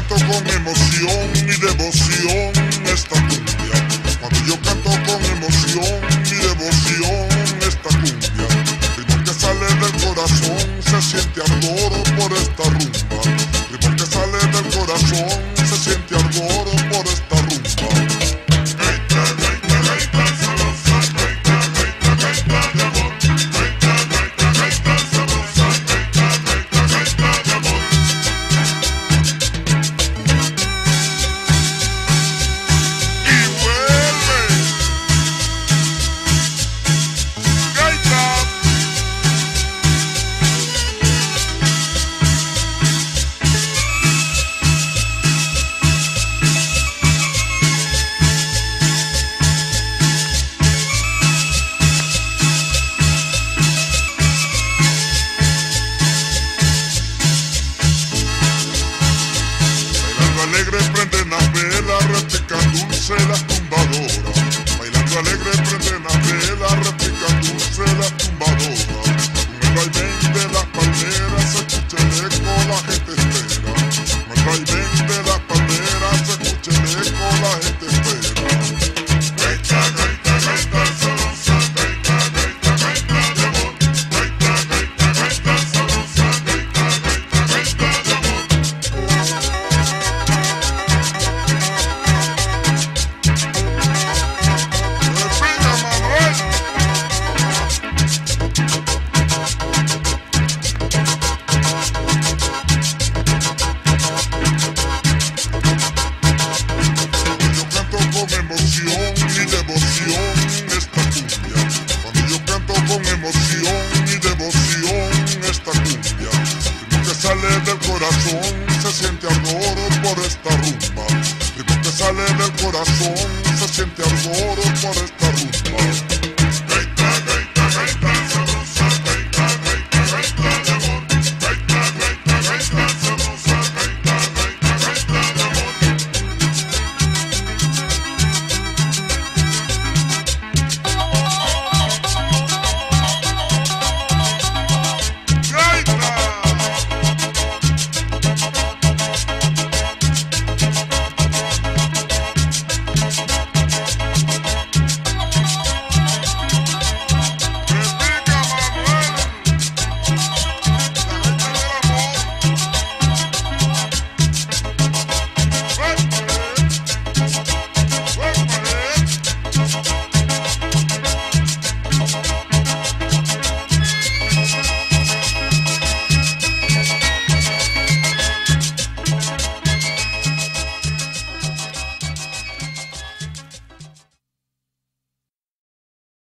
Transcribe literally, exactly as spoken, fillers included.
canto con emoción y devoción esta cumbia. Cuando yo canto con emoción y devoción esta cumbia, ritmo que sale del corazón, se siente ardor por esta rumba. Ritmo que sale del corazón, se siente ardor por esta rumba. Gaita, gaita, gaita sabrosa, gaita, gaita, gaita de amor. Gaita, gaita, gaita sabrosa, gaita, gaita, gaita de amor. Y vuelve. Gaita. Alegre prenden las velas, repican dulce las tumbadoras. Bailando alegre prenden las velas, repican dulce las tumbadoras. Con el vaivén de las palmeras se escucha el eco, la gente espera. Con el vaivén de las palmeras se escucha el eco, la gente espera. Gaita, gaita, gaita sabrosa, gaita, gaita, gaita de amor. Gaita, gaita, gaita sabrosa, gaita, gaita, gaita de amor. Emoción y devoción esta cumbia. Cuando yo canto con emoción y devoción esta cumbia, ritmo que sale del corazón, se siente ardor por esta rumba. Ritmo que sale del corazón, se siente ardor por esta rumba.